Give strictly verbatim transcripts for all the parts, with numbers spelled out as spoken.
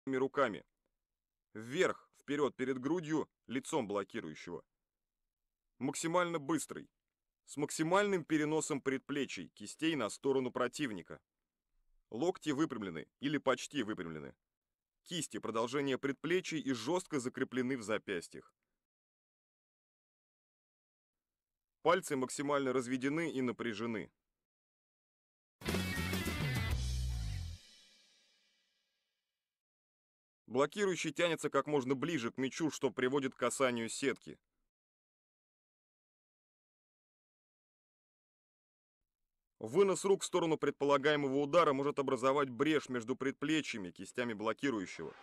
руками. Вверх, вперед перед грудью, лицом блокирующего. Максимально быстрый. С максимальным переносом предплечий, кистей на сторону противника. Локти выпрямлены или почти выпрямлены. Кисти продолжение предплечий и жестко закреплены в запястьях. Пальцы максимально разведены и напряжены. Блокирующий тянется как можно ближе к мячу, что приводит к касанию сетки. Вынос рук в сторону предполагаемого удара может образовать брешь между предплечьями, кистями блокирующего.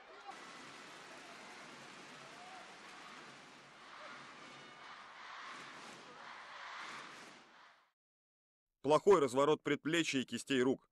Плохой разворот предплечья и кистей рук.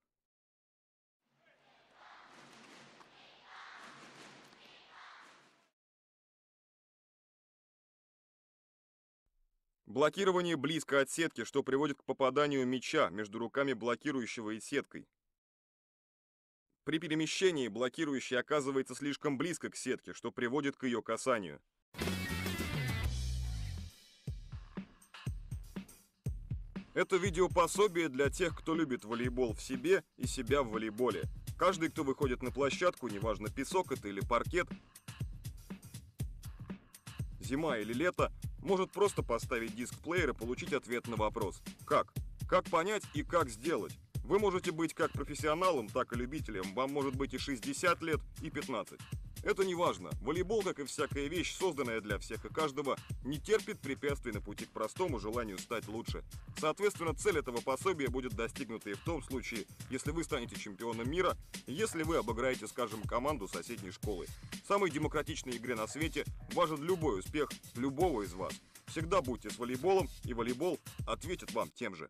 Блокирование близко от сетки, что приводит к попаданию мяча между руками блокирующего и сеткой. При перемещении блокирующий оказывается слишком близко к сетке, что приводит к ее касанию. Это видеопособие для тех, кто любит волейбол в себе и себя в волейболе. Каждый, кто выходит на площадку, неважно песок это или паркет, зима или лето, может просто поставить диск-плеер и получить ответ на вопрос «Как?». Как понять и как сделать? Вы можете быть как профессионалом, так и любителем, вам может быть и шестьдесят лет, и пятнадцать. Это не важно. Волейбол, как и всякая вещь, созданная для всех и каждого, не терпит препятствий на пути к простому желанию стать лучше. Соответственно, цель этого пособия будет достигнута и в том случае, если вы станете чемпионом мира, если вы обыграете, скажем, команду соседней школы. В самой демократичной игре на свете важен любой успех любого из вас. Всегда будьте с волейболом, и волейбол ответит вам тем же.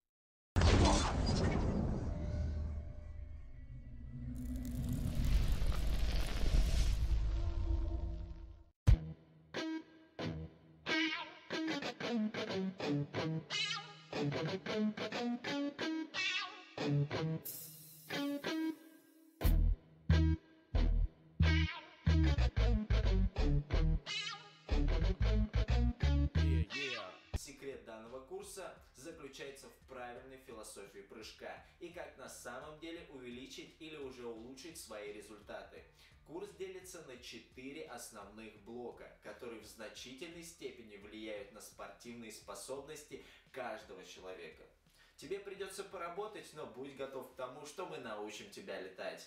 Секрет данного курса заключается в правильной философии прыжка и как на самом деле увеличить или уже улучшить свои результаты. Курс делится на четыре основных блока, которые в значительной степени влияют на спортивные способности каждого человека. Тебе придется поработать, но будь готов к тому, что мы научим тебя летать.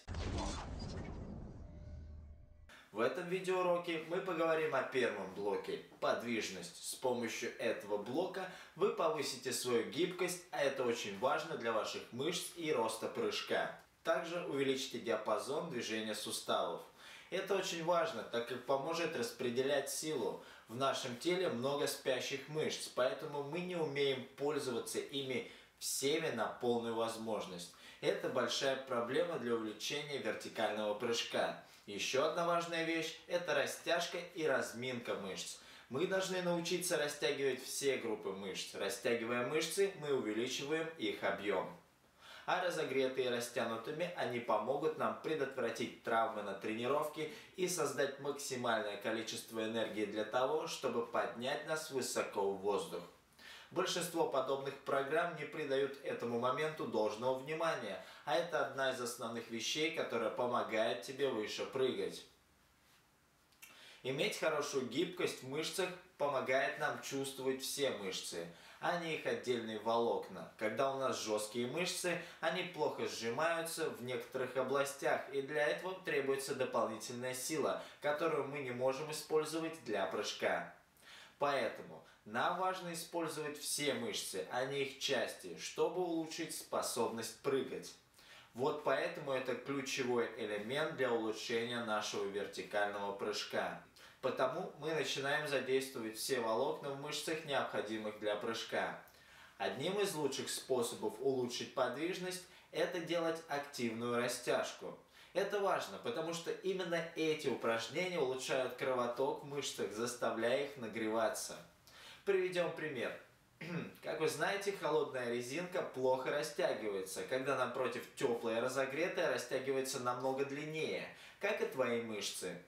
В этом видеоуроке мы поговорим о первом блоке – подвижность. С помощью этого блока вы повысите свою гибкость, а это очень важно для ваших мышц и роста прыжка. Также увеличите диапазон движения суставов. Это очень важно, так как поможет распределять силу. В нашем теле много спящих мышц, поэтому мы не умеем пользоваться ими всеми на полную возможность. Это большая проблема для увеличения вертикального прыжка. Еще одна важная вещь – это растяжка и разминка мышц. Мы должны научиться растягивать все группы мышц. Растягивая мышцы, мы увеличиваем их объем. А разогретые растянутыми, они помогут нам предотвратить травмы на тренировке и создать максимальное количество энергии для того, чтобы поднять нас высоко в воздух. Большинство подобных программ не придают этому моменту должного внимания, а это одна из основных вещей, которая помогает тебе выше прыгать. Иметь хорошую гибкость в мышцах помогает нам чувствовать все мышцы, а не их отдельные волокна. Когда у нас жесткие мышцы, они плохо сжимаются в некоторых областях, и для этого требуется дополнительная сила, которую мы не можем использовать для прыжка. Поэтому нам важно использовать все мышцы, а не их части, чтобы улучшить способность прыгать. Вот поэтому это ключевой элемент для улучшения нашего вертикального прыжка. Потому мы начинаем задействовать все волокна в мышцах, необходимых для прыжка. Одним из лучших способов улучшить подвижность – это делать активную растяжку. Это важно, потому что именно эти упражнения улучшают кровоток в мышцах, заставляя их нагреваться. Приведем пример. Как вы знаете, холодная резинка плохо растягивается, когда напротив теплая разогретая растягивается намного длиннее. как и твои мышцы.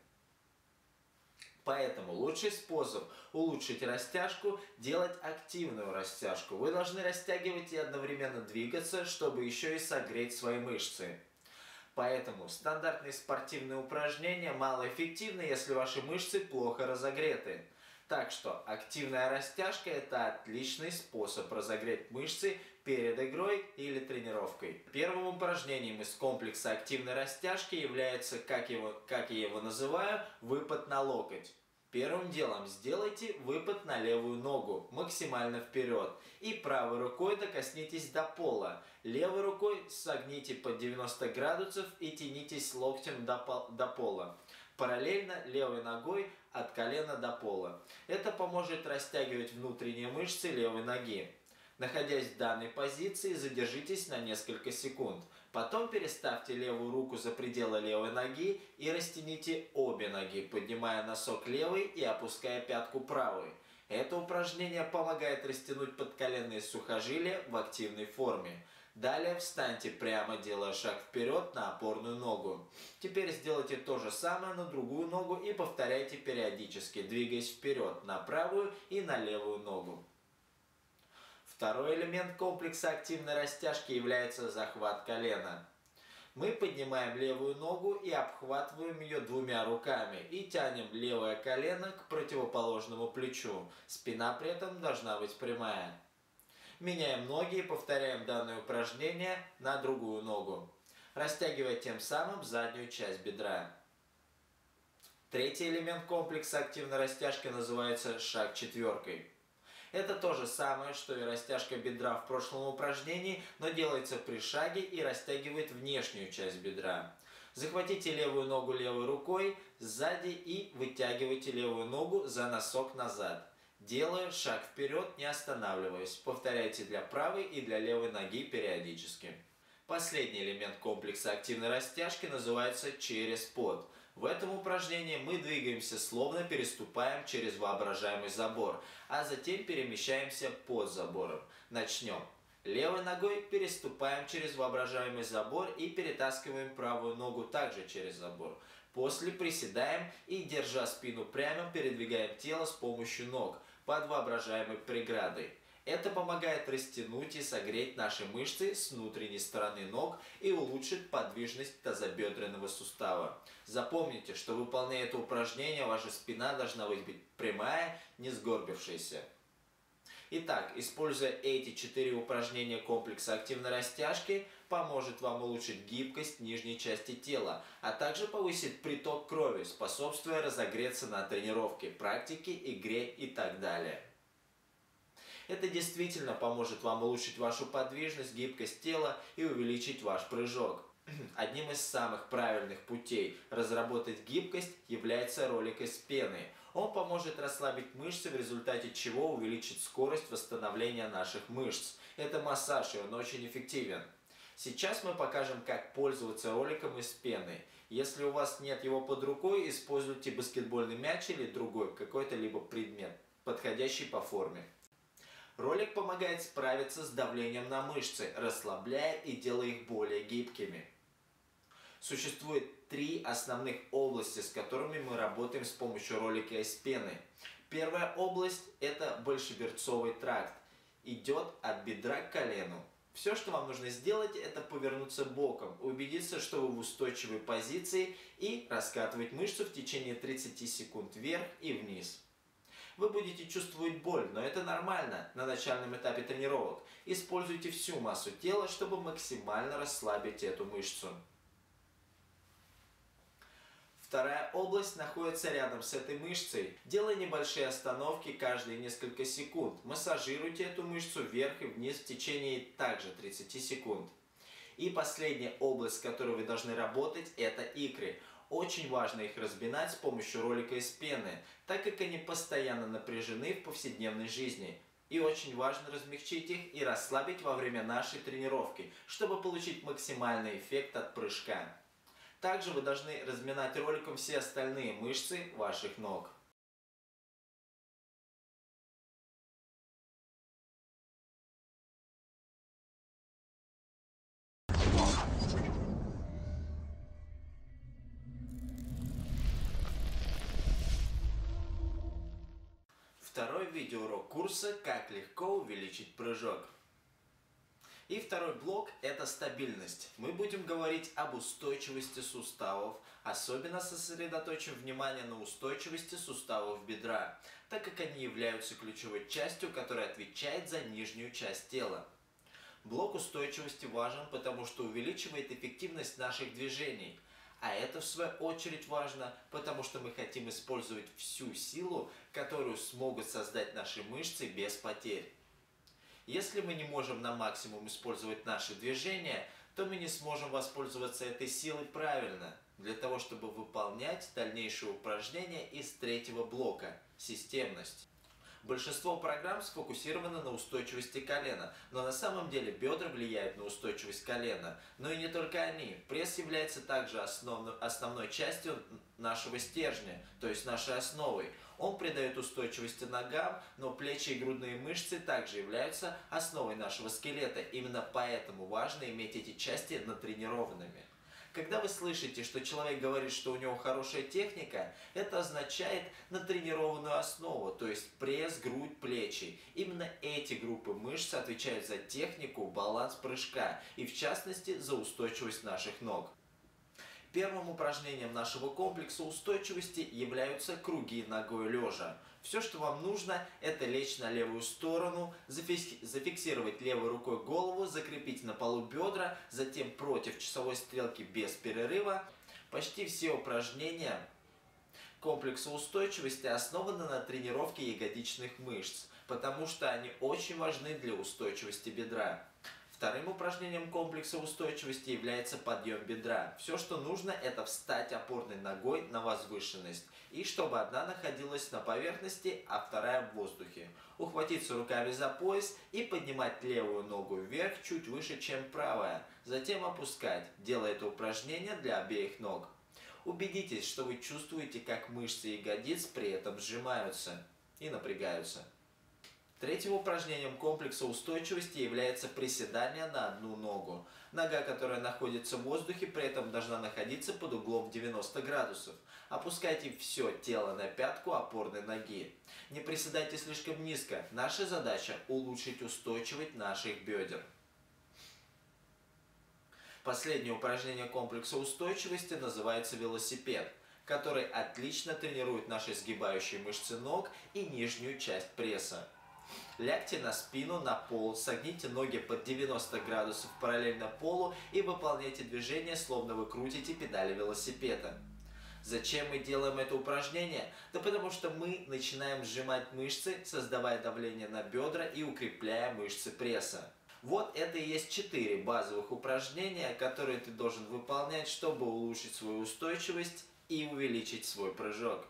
Поэтому лучший способ улучшить растяжку – делать активную растяжку. Вы должны растягивать и одновременно двигаться, чтобы еще и согреть свои мышцы. Поэтому стандартные спортивные упражнения малоэффективны, если ваши мышцы плохо разогреты. Так что активная растяжка – это отличный способ разогреть мышцы перед игрой или тренировкой. Первым упражнением из комплекса активной растяжки является, как, его, как я его называю, выпад на локоть. Первым делом сделайте выпад на левую ногу максимально вперед и правой рукой докоснитесь до пола. Левой рукой согните под девяносто градусов и тянитесь локтем до, до пола. Параллельно левой ногой от колена до пола. Это поможет растягивать внутренние мышцы левой ноги. Находясь в данной позиции, задержитесь на несколько секунд. Потом переставьте левую руку за пределы левой ноги и растяните обе ноги, поднимая носок левой и опуская пятку правой. Это упражнение помогает растянуть подколенные сухожилия в активной форме. Далее встаньте прямо, делая шаг вперед на опорную ногу. Теперь сделайте то же самое на другую ногу и повторяйте периодически, двигаясь вперед на правую и на левую ногу. Второй элемент комплекса активной растяжки является захват колена. Мы поднимаем левую ногу и обхватываем ее двумя руками и тянем левое колено к противоположному плечу. Спина при этом должна быть прямая. Меняем ноги и повторяем данное упражнение на другую ногу, растягивая тем самым заднюю часть бедра. Третий элемент комплекса активной растяжки называется шаг четверкой. Это то же самое, что и растяжка бедра в прошлом упражнении, но делается при шаге и растягивает внешнюю часть бедра. Захватите левую ногу левой рукой сзади и вытягивайте левую ногу за носок назад. Делая шаг вперед, не останавливаясь. Повторяйте для правой и для левой ноги периодически. Последний элемент комплекса активной растяжки называется через пот. В этом упражнении мы двигаемся, словно переступаем через воображаемый забор, а затем перемещаемся под забором. Начнем. Левой ногой переступаем через воображаемый забор и перетаскиваем правую ногу также через забор. После приседаем и, держа спину прямо, передвигаем тело с помощью ног под воображаемой преградой. Это помогает растянуть и согреть наши мышцы с внутренней стороны ног и улучшит подвижность тазобедренного сустава. Запомните, что выполняя это упражнение, ваша спина должна быть прямая, не сгорбившаяся. Итак, используя эти четыре упражнения комплекса активной растяжки, поможет вам улучшить гибкость нижней части тела, а также повысит приток крови, способствуя разогреться на тренировке, практике, игре и так далее. Это действительно поможет вам улучшить вашу подвижность, гибкость тела и увеличить ваш прыжок. Одним из самых правильных путей разработать гибкость является ролик из пены. Он поможет расслабить мышцы, в результате чего увеличит скорость восстановления наших мышц. Это массаж, и он очень эффективен. Сейчас мы покажем, как пользоваться роликом из пены. Если у вас нет его под рукой, используйте баскетбольный мяч или другой какой-то либо предмет, подходящий по форме. Ролик помогает справиться с давлением на мышцы, расслабляя и делая их более гибкими. Существует три основных области, с которыми мы работаем с помощью ролика из пены. Первая область – это большеберцовый тракт. Идет от бедра к колену. Все, что вам нужно сделать, это повернуться боком, убедиться, что вы в устойчивой позиции и раскатывать мышцу в течение тридцати секунд вверх и вниз. Вы будете чувствовать боль, но это нормально на начальном этапе тренировок. Используйте всю массу тела, чтобы максимально расслабить эту мышцу. Вторая область находится рядом с этой мышцей. Делая небольшие остановки каждые несколько секунд. Массажируйте эту мышцу вверх и вниз в течение также тридцати секунд. И последняя область, с которой вы должны работать, это икры. Очень важно их разминать с помощью ролика из пены, так как они постоянно напряжены в повседневной жизни. И очень важно размягчить их и расслабить во время нашей тренировки, чтобы получить максимальный эффект от прыжка. Также вы должны разминать роликом все остальные мышцы ваших ног. второй видеоурок курса «Как легко увеличить прыжок». И второй блок – это стабильность. Мы будем говорить об устойчивости суставов, особенно сосредоточим внимание на устойчивости суставов бедра, так как они являются ключевой частью, которая отвечает за нижнюю часть тела. Блок устойчивости важен, потому что увеличивает эффективность наших движений. А это в свою очередь важно, потому что мы хотим использовать всю силу, которую смогут создать наши мышцы без потерь. Если мы не можем на максимум использовать наши движения, то мы не сможем воспользоваться этой силой правильно, для того чтобы выполнять дальнейшие упражнения из третьего блока – системность. Большинство программ сфокусировано на устойчивости колена, но на самом деле бедра влияют на устойчивость колена. Но и не только они. Пресс является также основной, основной частью нашего стержня, то есть нашей основой. Он придает устойчивости ногам, но плечи и грудные мышцы также являются основой нашего скелета. Именно поэтому важно иметь эти части натренированными. Когда вы слышите, что человек говорит, что у него хорошая техника, это означает натренированную основу, то есть пресс, грудь, плечи. Именно эти группы мышц отвечают за технику, баланс прыжка и в частности за устойчивость наших ног. Первым упражнением нашего комплекса устойчивости являются круги ногой лежа. Все, что вам нужно, это лечь на левую сторону, зафиксировать левой рукой голову, закрепить на полу бедра, затем против часовой стрелки без перерыва. Почти все упражнения комплекса устойчивости основаны на тренировке ягодичных мышц, потому что они очень важны для устойчивости бедра. Вторым упражнением комплекса устойчивости является подъем бедра. Все, что нужно, это встать опорной ногой на возвышенность, и чтобы одна находилась на поверхности, а вторая в воздухе. Ухватиться руками за пояс и поднимать левую ногу вверх чуть выше, чем правая. Затем опускать, делая это упражнение для обеих ног. Убедитесь, что вы чувствуете, как мышцы ягодиц при этом сжимаются и напрягаются. Третьим упражнением комплекса устойчивости является приседание на одну ногу. Нога, которая находится в воздухе, при этом должна находиться под углом девяносто градусов. Опускайте все тело на пятку опорной ноги. Не приседайте слишком низко. Наша задача – улучшить устойчивость наших бедер. Последнее упражнение комплекса устойчивости называется велосипед, который отлично тренирует наши сгибающие мышцы ног и нижнюю часть пресса. Лягте на спину, на пол, согните ноги под девяносто градусов параллельно полу и выполняйте движение, словно вы крутите педали велосипеда. Зачем мы делаем это упражнение? Да потому что мы начинаем сжимать мышцы, создавая давление на бедра и укрепляя мышцы пресса. Вот это и есть четыре базовых упражнения, которые ты должен выполнять, чтобы улучшить свою устойчивость и увеличить свой прыжок.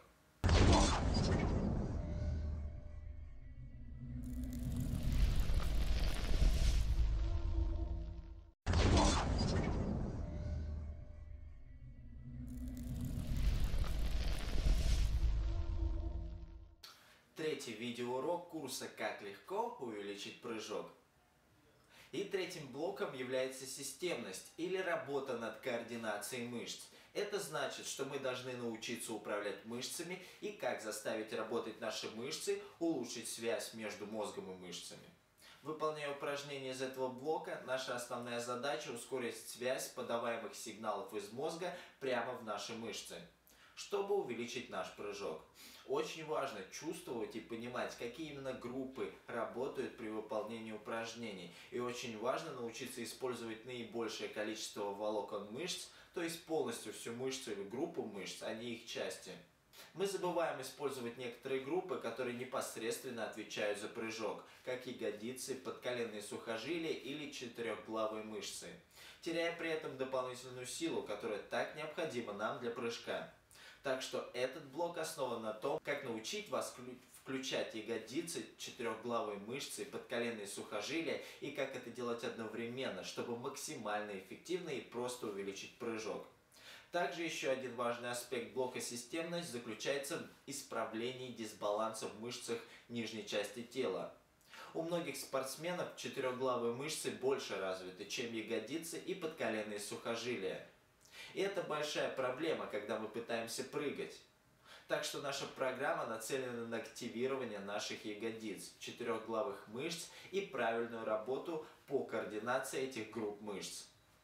Третий видеоурок курса «Как легко увеличить прыжок». И третьим блоком является системность или работа над координацией мышц. Это значит, что мы должны научиться управлять мышцами и как заставить работать наши мышцы, улучшить связь между мозгом и мышцами. Выполняя упражнения из этого блока, наша основная задача ускорить связь подаваемых сигналов из мозга прямо в наши мышцы, чтобы увеличить наш прыжок. Очень важно чувствовать и понимать, какие именно группы работают при выполнении упражнений. И очень важно научиться использовать наибольшее количество волокон мышц, то есть полностью всю мышцу или группу мышц, а не их части. Мы забываем использовать некоторые группы, которые непосредственно отвечают за прыжок, как ягодицы, подколенные сухожилия или четырехглавые мышцы, теряя при этом дополнительную силу, которая так необходима нам для прыжка. Так что этот блок основан на том, как научить вас включать ягодицы, четырехглавые мышцы, подколенные сухожилия и как это делать одновременно, чтобы максимально эффективно и просто увеличить прыжок. Также еще один важный аспект блока системность заключается в исправлении дисбаланса в мышцах нижней части тела. У многих спортсменов четырехглавые мышцы больше развиты, чем ягодицы и подколенные сухожилия. И это большая проблема, когда мы пытаемся прыгать. Так что наша программа нацелена на активирование наших ягодиц, четырехглавых мышц и правильную работу по координации этих групп мышц.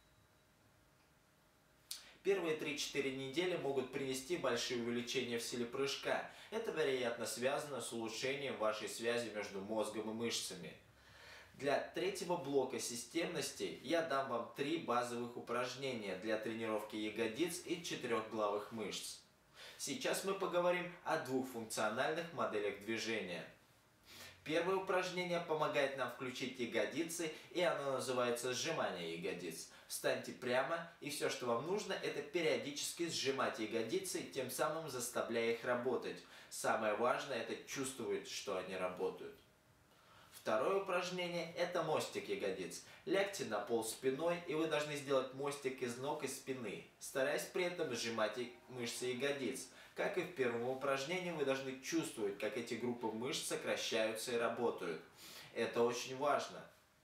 Первые три-четыре недели могут принести большие увеличения в силе прыжка. Это, вероятно, связано с улучшением вашей связи между мозгом и мышцами. Для третьего блока системности я дам вам три базовых упражнения для тренировки ягодиц и четырехглавых мышц. Сейчас мы поговорим о двух функциональных моделях движения. Первое упражнение помогает нам включить ягодицы, и оно называется сжимание ягодиц. Встаньте прямо, и все, что вам нужно, это периодически сжимать ягодицы, тем самым заставляя их работать. Самое важное – это чувствовать, что они работают. Второе упражнение – это мостик ягодиц. Лягте на пол спиной, и вы должны сделать мостик из ног и спины, стараясь при этом сжимать мышцы ягодиц. Как и в первом упражнении, вы должны чувствовать, как эти группы мышц сокращаются и работают. Это очень важно.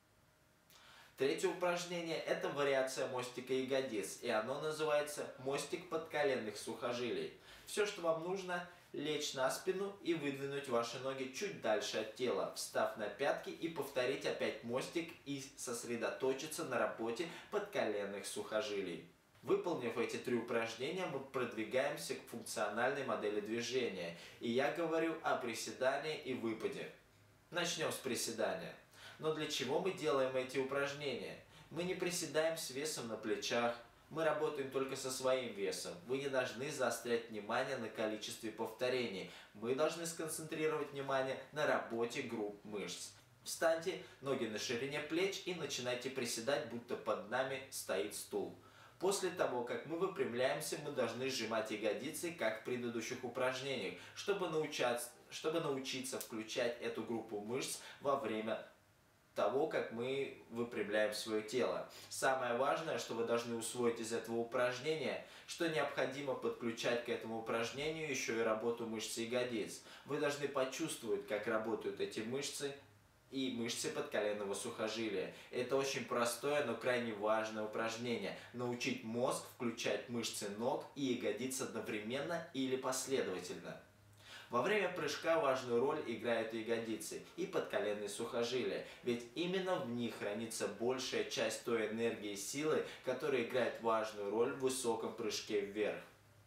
Третье упражнение – это вариация мостика ягодиц, и оно называется мостик подколенных сухожилий. Все, что вам нужно – лечь на спину и выдвинуть ваши ноги чуть дальше от тела, встав на пятки, и повторить опять мостик и сосредоточиться на работе подколенных сухожилий. Выполнив эти три упражнения, мы продвигаемся к функциональной модели движения, и я говорю о приседании и выпаде. Начнем с приседания. Но для чего мы делаем эти упражнения? Мы не приседаем с весом на плечах, мы работаем только со своим весом. Вы не должны заострять внимание на количестве повторений, мы должны сконцентрировать внимание на работе групп мышц. Встаньте, ноги на ширине плеч, и начинайте приседать, будто под нами стоит стул. После того, как мы выпрямляемся, мы должны сжимать ягодицы, как в предыдущих упражнениях, чтобы научаться, чтобы научиться включать эту группу мышц во время того, как мы выпрямляем свое тело. Самое важное, что вы должны усвоить из этого упражнения, что необходимо подключать к этому упражнению еще и работу мышц ягодиц. Вы должны почувствовать, как работают эти мышцы и мышцы подколенного сухожилия. Это очень простое, но крайне важное упражнение. Научить мозг включать мышцы ног и ягодиц одновременно или последовательно. Во время прыжка важную роль играют ягодицы и подколенные сухожилия, ведь именно в них хранится большая часть той энергии и силы, которая играет важную роль в высоком прыжке вверх.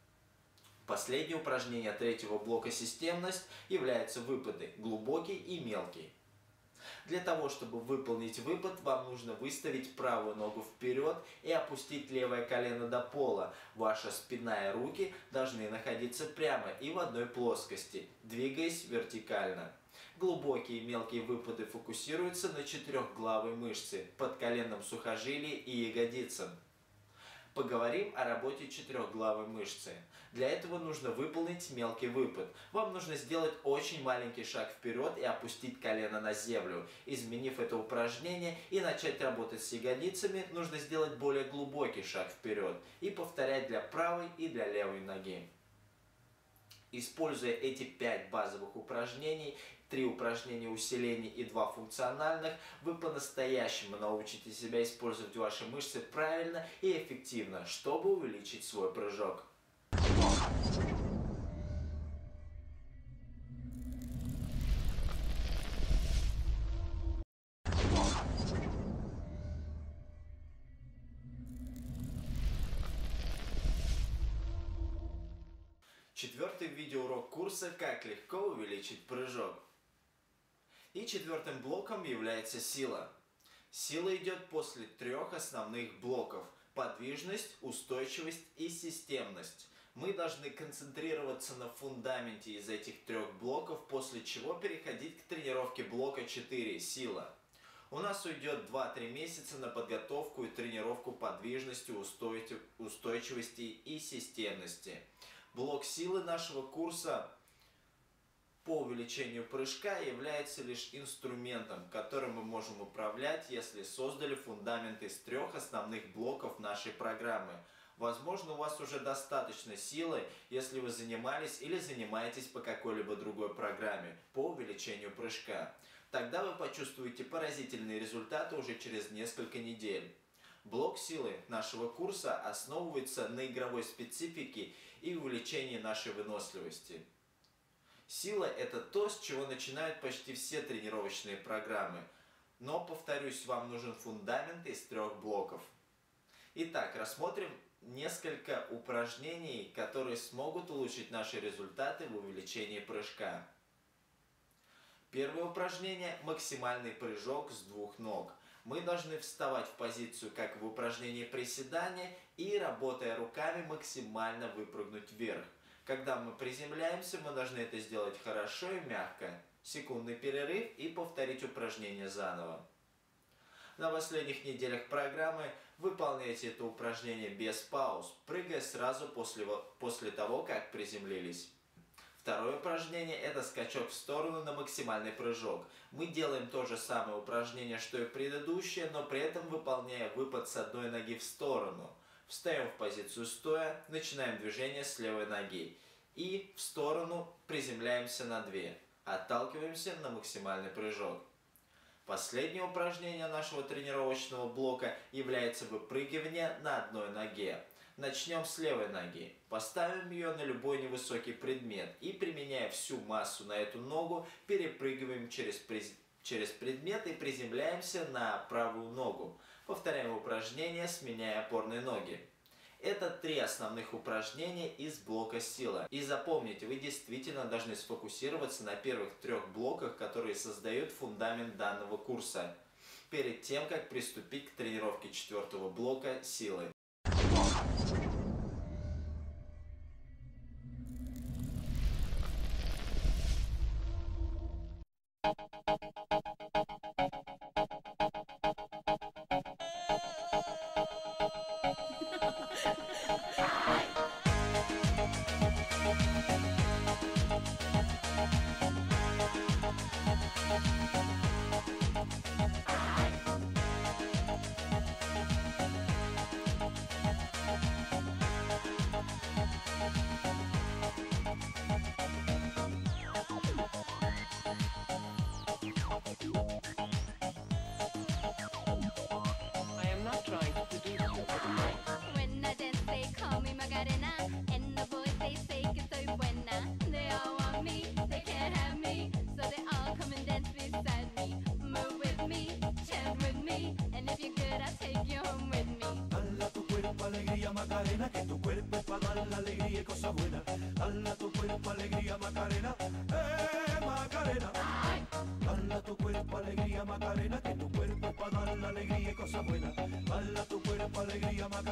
Последнее упражнение третьего блока системность является выпады, глубокий и мелкий. Для того, чтобы выполнить выпад, вам нужно выставить правую ногу вперед и опустить левое колено до пола. Ваша спина и руки должны находиться прямо и в одной плоскости, двигаясь вертикально. Глубокие и мелкие выпады фокусируются на четырехглавой мышце, подколенном сухожилии и ягодицам. Поговорим о работе четырехглавой мышцы. Для этого нужно выполнить мелкий выпад. Вам нужно сделать очень маленький шаг вперед и опустить колено на землю. Изменив это упражнение и начать работать с ягодицами, нужно сделать более глубокий шаг вперед и повторять для правой и для левой ноги. Используя эти пять базовых упражнений, три упражнения усилений и два функциональных, вы по-настоящему научите себя использовать ваши мышцы правильно и эффективно, чтобы увеличить свой прыжок. Четвертый видеоурок курса «Как легко увеличить прыжок». И четвертым блоком является сила. Сила идет после трех основных блоков – подвижность, устойчивость и системность. Мы должны концентрироваться на фундаменте из этих трех блоков, после чего переходить к тренировке блока четыре – сила. У нас уйдет два-три месяца на подготовку и тренировку подвижности, устойчивости и системности. Блок силы нашего курса по увеличению прыжка является лишь инструментом, которым мы можем управлять, если создали фундамент из трех основных блоков нашей программы. Возможно, у вас уже достаточно силы, если вы занимались или занимаетесь по какой-либо другой программе по увеличению прыжка. Тогда вы почувствуете поразительные результаты уже через несколько недель. Блок силы нашего курса основывается на игровой специфике и увеличение нашей выносливости. Сила – это то, с чего начинают почти все тренировочные программы. Но, повторюсь, вам нужен фундамент из трех блоков. Итак, рассмотрим несколько упражнений, которые смогут улучшить наши результаты в увеличении прыжка. Первое упражнение – максимальный прыжок с двух ног. Мы должны вставать в позицию, как в упражнении приседания, и, работая руками, максимально выпрыгнуть вверх. Когда мы приземляемся, мы должны это сделать хорошо и мягко. Секундный перерыв и повторить упражнение заново. На последних неделях программы выполняйте это упражнение без пауз, прыгая сразу после, после того, как приземлились. Второе упражнение – это скачок в сторону на максимальный прыжок. Мы делаем то же самое упражнение, что и предыдущее, но при этом выполняя выпад с одной ноги в сторону. Встаем в позицию стоя, начинаем движение с левой ноги. И в сторону приземляемся на две. Отталкиваемся на максимальный прыжок. Последнее упражнение нашего тренировочного блока является выпрыгивание на одной ноге. Начнем с левой ноги. Поставим ее на любой невысокий предмет и, применяя всю массу на эту ногу, перепрыгиваем через, через предмет и приземляемся на правую ногу. Повторяем упражнение, сменяя опорные ноги. Это три основных упражнения из блока сила. И запомните, вы действительно должны сфокусироваться на первых трех блоках, которые создают фундамент данного курса, перед тем, как приступить к тренировке четвертого блока силы. Macarena, que tu cuerpo es para dar la alegría y cosas buenas. Dale a tu cuerpo alegría, Macarena, eh, Macarena. Dale a tu cuerpo alegría, Macarena, que tu cuerpo es para dar la alegría y cosas buenas. Dale a tu cuerpo alegría, Macarena.